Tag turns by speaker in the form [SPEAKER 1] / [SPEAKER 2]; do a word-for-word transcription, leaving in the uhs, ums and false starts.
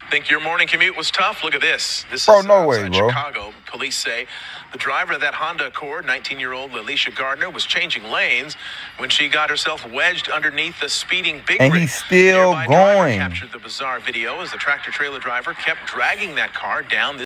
[SPEAKER 1] Think your morning commute was tough? Look at this. This
[SPEAKER 2] Bro,
[SPEAKER 1] is
[SPEAKER 2] no
[SPEAKER 1] uh,
[SPEAKER 2] way, bro.
[SPEAKER 1] Chicago. Police say the driver of that Honda Accord, nineteen-year-old Alicia Gardner, was changing lanes when she got herself wedged underneath the speeding big
[SPEAKER 2] And
[SPEAKER 1] rig.
[SPEAKER 2] he's still
[SPEAKER 1] Nearby driver
[SPEAKER 2] going.
[SPEAKER 1] captured the bizarre video as the tractor-trailer driver kept dragging that car down this